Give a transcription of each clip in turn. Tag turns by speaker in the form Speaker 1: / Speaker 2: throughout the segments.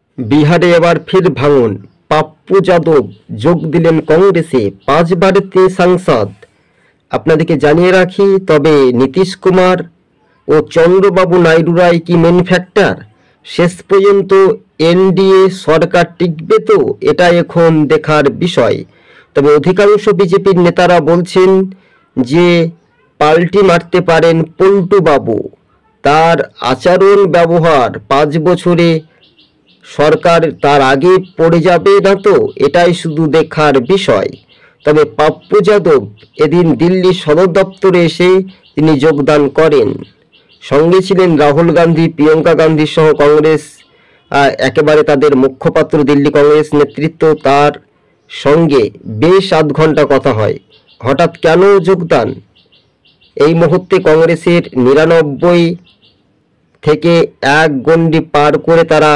Speaker 1: বিহারে এবার ফির ভাঙন। পাপ্পু যাদব যোগ দিলেন কংগ্রেসে, 5বারের তিনি সাংসদ। আপনাদেরকে জানিয়ে রাখি, তবে নীতিশ কুমার ও চন্দ্রবাবু নাইডুরাই কি মেন ফ্যাক্টর? শেষ পর্যন্ত এনডিএ সরকার টিকবে তো, এটা এখন দেখার বিষয়। তবে অধিকাংশ বিজেপির নেতারা বলছেন যে পাল্টি মারতে পারেন পল্টু বাবু। তার আচরণ ব্যবহার 5 বছরে সরকার তার আগে পড়ে যাবে না তো, এটাই শুধু দেখার বিষয়। তবে পাপ্পু যাদব এদিন দিল্লি সদর দপ্তরে এসে তিনি যোগদান করেন। সঙ্গে ছিলেন রাহুল গান্ধী, প্রিয়াঙ্কা গান্ধী সহ কংগ্রেস একেবারে তাদের মুখপাত্র দিল্লি কংগ্রেস নেতৃত্ব। তার সঙ্গে বেশ আধ ঘন্টা কথা হয়। হঠাৎ কেন যোগদান? এই মুহূর্তে কংগ্রেসের 99 থেকে এক গণ্ডি পার করে তারা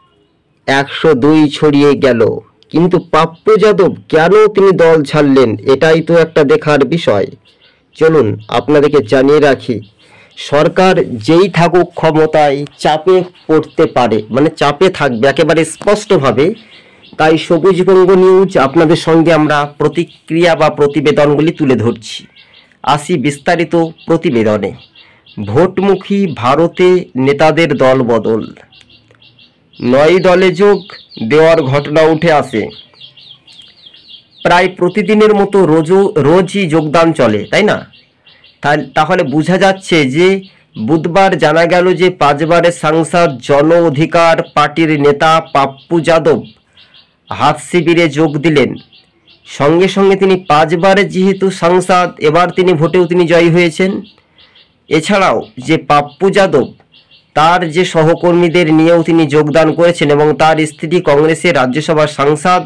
Speaker 1: 102 ছড়িয়ে গেল। কিন্তু পাপ্পু যাদব কেন তিনি দল ছাড়লেন, এটাই তো একটা দেখার বিষয়। চলুন আপনাদেরকে জানিয়ে রাখি, সরকার যেই থাকুক ক্ষমতায় চাপে পড়তে পারে, মানে চাপে থাকবে একেবারে স্পষ্টভাবে। তাই সবুজবঙ্গ নিউজ আপনাদের সঙ্গে আমরা প্রতিক্রিয়া বা প্রতিবেদনগুলি তুলে ধরছি। আসি বিস্তারিত প্রতিবেদনে। ভোটমুখী ভারতে নেতাদের দল বদল, 9 দলে যোগ দেওয়ার ঘটনা উঠে আসে। প্রায় প্রতিদিনের মতো রোজই যোগদান চলে, তাই না? তাহলে বোঝা যাচ্ছে যে বুধবার জানা গেল যে 5বারের সাংসদ জন অধিকার পার্টির নেতা পাপ্পু যাদব হাত শিবিরে যোগ দিলেন। সঙ্গে সঙ্গে তিনি 5বারের যেহেতু সাংসদ, এবার তিনি ভোটেও তিনি জয়ী হয়েছেন। এছাড়াও যে পাপ্পু যাদব তার যে সহকর্মীদের নিয়েও তিনি যোগদান করেছেন এবং তার স্ত্রী কংগ্রেসের রাজ্যসভার সাংসদ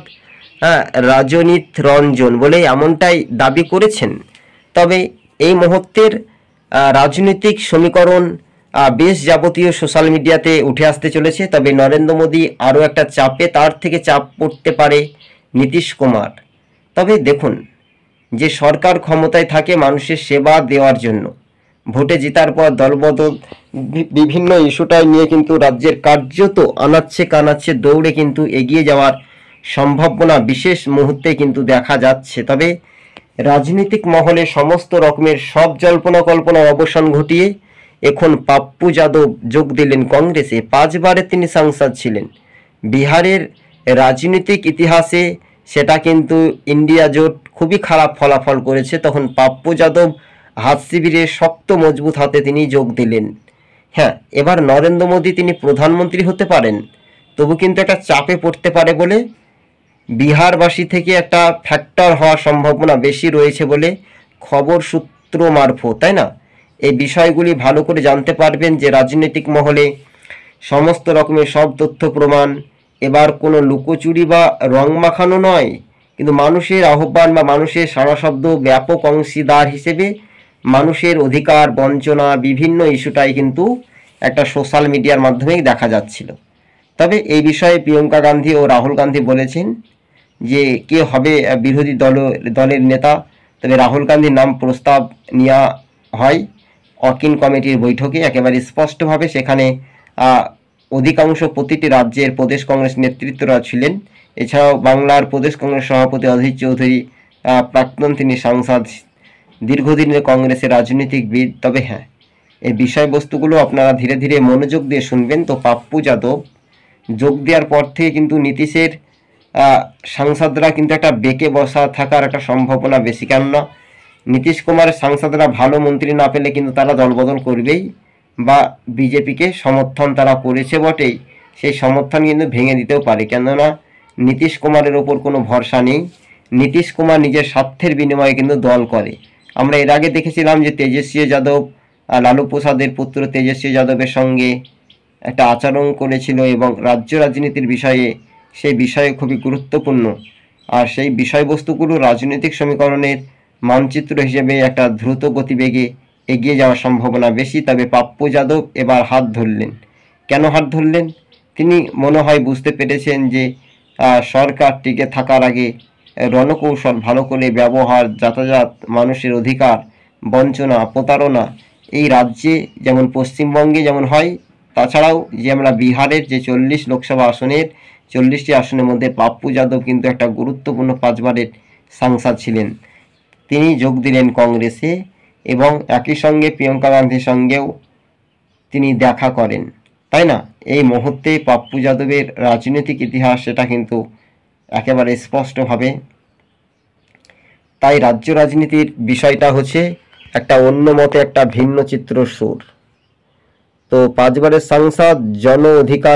Speaker 1: রাজনীত রঞ্জন বলে এমনটাই দাবি করেছেন। তবে এই মুহূর্তের রাজনৈতিক সমীকরণ বেশ যাবতীয় সোশ্যাল মিডিয়াতে উঠে আসতে চলেছে। তবে নরেন্দ্র মোদী আরও একটা চাপে, তার থেকে চাপ পড়তে পারে নীতিশ কুমার। তবে দেখুন, যে সরকার ক্ষমতায় থাকে মানুষের সেবা দেওয়ার জন্য, ভোটে জেতার পর দলবদল বিভিন্ন ইস্যুটাই নিয়ে কিন্তু রাজ্যের কার্যত আনাচ্ছে কানাচ্ছে দৌড়ে কিন্তু এগিয়ে যাওয়ার সম্ভাবনা বিশেষ মুহূর্তে কিন্তু দেখা যাচ্ছে। তবে রাজনৈতিক মহলে সমস্ত রকমের সব জল্পনা কল্পনার অবসান ঘটিয়ে এখন পাপ্পু যাদব যোগ দিলেন কংগ্রেসে। 5বারে তিনি সাংসদ ছিলেন। বিহারের রাজনৈতিক ইতিহাসে সেটা কিন্তু ইন্ডিয়া জোট খুবই খারাপ ফলাফল করেছে। তখন পাপ্পু যাদব হাত শিবিরে শক্ত মজবুত হাতে তিনি যোগ দিলেন। হ্যাঁ, এবার নরেন্দ্র মোদী তিনি প্রধানমন্ত্রী হতে পারেন, তবু কিন্তু একটা চাপে পড়তে পারে বলে বিহারবাসী থেকে একটা ফ্যাক্টর হওয়ার সম্ভাবনা বেশি রয়েছে বলে খবর সূত্র মারফত, তাই না? এই বিষয়গুলি ভালো করে জানতে পারবেন যে রাজনৈতিক মহলে সমস্ত রকমের সব তথ্য প্রমাণ, এবার কোনো লুকোচুরি বা রং মাখানো নয়, কিন্তু মানুষের আহ্বান বা মানুষের সাড়া শব্দ ব্যাপক অংশীদার হিসেবে মানুষের অধিকার বঞ্চনা বিভিন্ন ইস্যুটাই কিন্তু একটা সোশ্যাল মিডিয়ার মাধ্যমেই দেখা যাচ্ছিল। তবে এই বিষয়ে প্রিয়াঙ্কা গান্ধী ও রাহুল গান্ধী বলেছেন যে কে হবে বিরোধী দলের নেতা। তবে রাহুল গান্ধীর নাম প্রস্তাব নেওয়া হয় অকিন কমিটির বৈঠকে একেবারে স্পষ্টভাবে। সেখানে অধিকাংশ প্রতিটি রাজ্যের প্রদেশ কংগ্রেস নেতৃত্বরা ছিলেন। এছাড়াও বাংলার প্রদেশ কংগ্রেস সভাপতি অধীর চৌধুরী, প্রাক্তন তিনি সাংসদ, দীর্ঘদিনের কংগ্রেসের রাজনীতিকবিদ। তবে হ্যাঁ, এই বিষয়বস্তুগুলো আপনারা ধীরে ধীরে মনোযোগ দিয়ে শুনবেন। তো পাপ্পু যাদব যোগ দেওয়ার পর থেকে কিন্তু নীতিশের সাংসদরা কিন্তু একটা বেঁকে বসা থাকার একটা সম্ভাবনা বেশি। কেননা নীতিশ কুমারের সাংসদরা ভালো মন্ত্রী না পেলে কিন্তু তারা দলবদল করবেই, বা বিজেপিকে সমর্থন তারা করেছে বটেই, সেই সমর্থন কিন্তু ভেঙে দিতেও পারে। কেননা নীতিশ কুমারের ওপর কোনো ভরসা নেই। নীতিশ কুমার নিজের স্বার্থের বিনিময়ে কিন্তু দল করে। আমরা এর আগে দেখেছিলাম যে তেজস্বী যাদব লালু প্রসাদের পুত্র তেজস্বী যাদবের সঙ্গে একটা আচরণ করেছিল এবং রাজ্য রাজনীতির বিষয়ে সেই বিষয়ে খুবই গুরুত্বপূর্ণ। আর সেই বিষয়বস্তুগুলো রাজনৈতিক সমীকরণের মানচিত্র হিসেবে একটা দ্রুত গতিবেগে এগিয়ে যাওয়ার সম্ভাবনা বেশি। তবে পাপ্পু যাদব এবার হাত ধরলেন। কেন হাত ধরলেন? তিনি মনে হয় বুঝতে পেরেছেন যে সরকার টিকে থাকার আগে রণকৌশল ভালো করে ব্যবহার, যাতায়াত, মানুষের অধিকার বঞ্চনা প্রতারণা এই রাজ্যে যেমন পশ্চিমবঙ্গে যেমন হয় তাছাড়াও যে আমরা বিহারের যে 40 লোকসভা আসনের 40টি আসনের মধ্যে পাপ্পু যাদব কিন্তু একটা গুরুত্বপূর্ণ 5বারের সাংসদ ছিলেন। তিনি যোগ দিলেন কংগ্রেসে এবং একই সঙ্গে প্রিয়াঙ্কা গান্ধীর সঙ্গেও তিনি দেখা করেন, তাই না? এই মুহূর্তে পাপ্পু যাদবের রাজনৈতিক ইতিহাস সেটা কিন্তু একেবারে স্পষ্টভাবে। তাই রাজ্য রাজনীতির বিষয়টা হচ্ছে একটা অন্য মতে একটা ভিন্ন চিত্র সুর। তো 5বারের সাংসদ জন অধিকার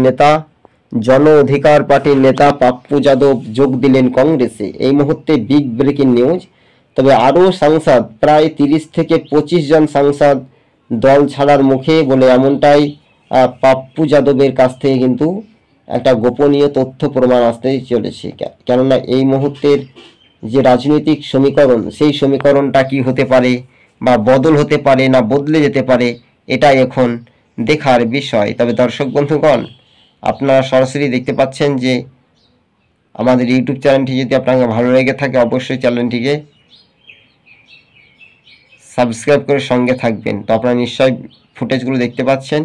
Speaker 1: পার্টির নেতা পাপ্পু যাদব যোগ দিলেন কংগ্রেসে, এই মুহূর্তে বিগ ব্রেকিং নিউজ। তবে আরও সাংসদ প্রায় 30 থেকে 25 জন সাংসদ দল ছাড়ার মুখে বলে এমনটাই পাপ্পু যাদবের কাছ থেকে কিন্তু একটা গোপনীয় তথ্য প্রমাণ আসতে চলেছে। কেননা এই মুহূর্তের যে রাজনৈতিক সমীকরণ, সেই সমীকরণটা কি হতে পারে বা বদল হতে পারে না বদলে যেতে পারে, এটা এখন দেখার বিষয়। তবে দর্শক বন্ধুগণ, আপনারা সরাসরি দেখতে পাচ্ছেন যে আমাদের ইউটিউব চ্যানেলটি যদি আপনাকে ভালো লেগে থাকে অবশ্যই চ্যানেলটিকে সাবস্ক্রাইব করে সঙ্গে থাকবেন। তো আপনারা নিশ্চয়ই ফুটেজগুলো দেখতে পাচ্ছেন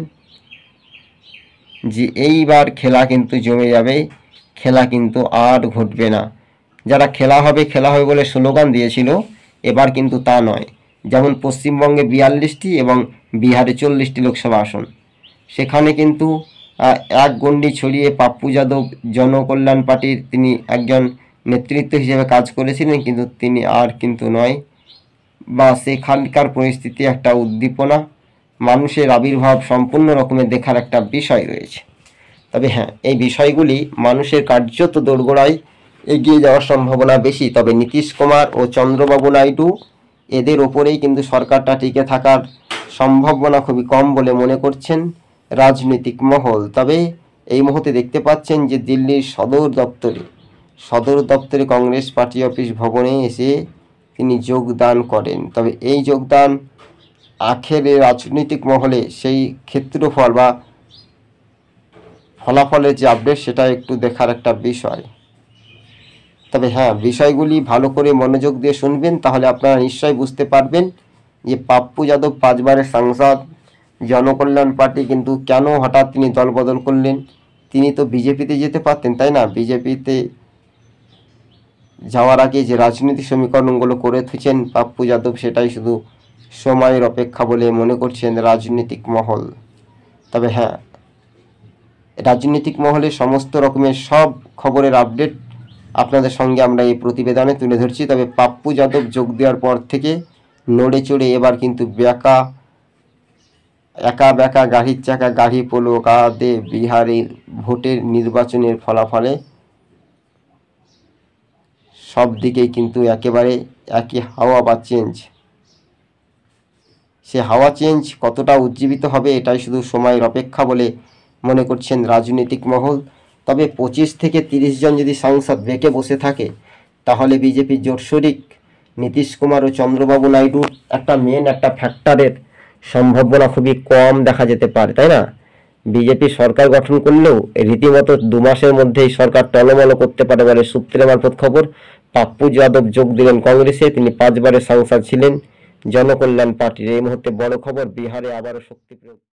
Speaker 1: যে এইবার খেলা কিন্তু জমে যাবে, খেলা কিন্তু আর ঘটবে না। যারা খেলা হবে বলে স্লোগান দিয়েছিল, এবার কিন্তু তা নয়। যেমন পশ্চিমবঙ্গে 42টি এবং বিহারে 40টি লোকসভা আসন, সেখানে কিন্তু এক গণ্ডি ছড়িয়ে পাপ্পু যাদব জনকল্যাণ পার্টির তিনি একজন নেতৃত্ব হিসেবে কাজ করেছিলেন, কিন্তু তিনি আর কিন্তু নয়। বা সেখানকার পরিস্থিতি একটা উদ্দীপনা, মানুষের আবির্ভাব সম্পূর্ণ রকমের দেখার একটা বিষয় রয়েছে। তবে হ্যাঁ, এই বিষয়গুলি মানুষের কার্যত দোরগোড়ায় এগিয়ে যাওয়ার সম্ভাবনা বেশি। তবে নীতিশ কুমার ও চন্দ্রবাবু নাইডু এদের ওপরেই কিন্তু সরকারটা টিকে থাকার সম্ভাবনা খুবই কম বলে মনে করছেন রাজনৈতিক মহল। তবে এই মুহূর্তে দেখতে পাচ্ছেন যে দিল্লির সদর দপ্তরে কংগ্রেস পার্টি অফিস ভবনে এসে তিনি যোগদান করেন। তবে এই যোগদান আখেরে রাজনৈতিক মহলে সেই ক্ষেত্রফল বা ফলাফলের যে আপডেট, সেটা একটু দেখার একটা বিষয়। তবে হ্যাঁ, বিষয়গুলি ভালো করে মনোযোগ দিয়ে শুনবেন, তাহলে আপনারা নিশ্চয়ই বুঝতে পারবেন যে পাপ্পু যাদব 5বারের সাংসদ, জনকল্যাণ পার্টি কিন্তু কেন হঠাৎ তিনি দল বদল করলেন। তিনি তো বিজেপিতে যেতে পারতেন, তাই না? বিজেপিতে যাওয়ার আগে যে রাজনৈতিক সমীকরণগুলো করে তুলছেন পাপ্পু যাদব, সেটাই শুধু সময়ের অপেক্ষা বলে মনে করছেন রাজনৈতিক মহল। তবে হ্যাঁ, রাজনৈতিক মহলে সমস্ত রকমের সব খবরের আপডেট আপনাদের সঙ্গে আমরা এই প্রতিবেদনে তুলে ধরছি। তবে পাপ্পু যাদব যোগ দেওয়ার পর থেকে নড়ে চড়ে এবার কিন্তু একা বেঁকা গাড়ির চাকা গাড়ি পোলো কাঁধে বিহারের ভোটের নির্বাচনের ফলাফলে সব দিকেই কিন্তু একেবারে একই হাওয়া বা চেঞ্জ। সে হাওয়া চেঞ্জ কতটা উজ্জীবিত হবে, এটাই শুধু সময়ের অপেক্ষা বলে মনে করছেন রাজনৈতিক মহল। তবে 25 থেকে 30 জন যদি সাংসদ বেঁকে বসে থাকে, তাহলে বিজেপির জোট শরিক নীতিশ কুমার ও চন্দ্রবাবু নাইডুর একটা ফ্যাক্টরের সম্ভাবনা খুবই কম দেখা যেতে পারে, তাই না? বিজেপি সরকার গঠন করলেও রীতিমতো 2 মাসের মধ্যেই সরকার টলমল করতে পারে বলে সূত্রের মারফত খবর। পাপ্পু যাদব যোগ দিলেন কংগ্রেসে, তিনি 5বারের সাংসদ ছিলেন জনকল্যাণ পার্টির। এই মুহূর্তে বড় খবর, বিহারে আবারও শক্তি প্রয়োগ।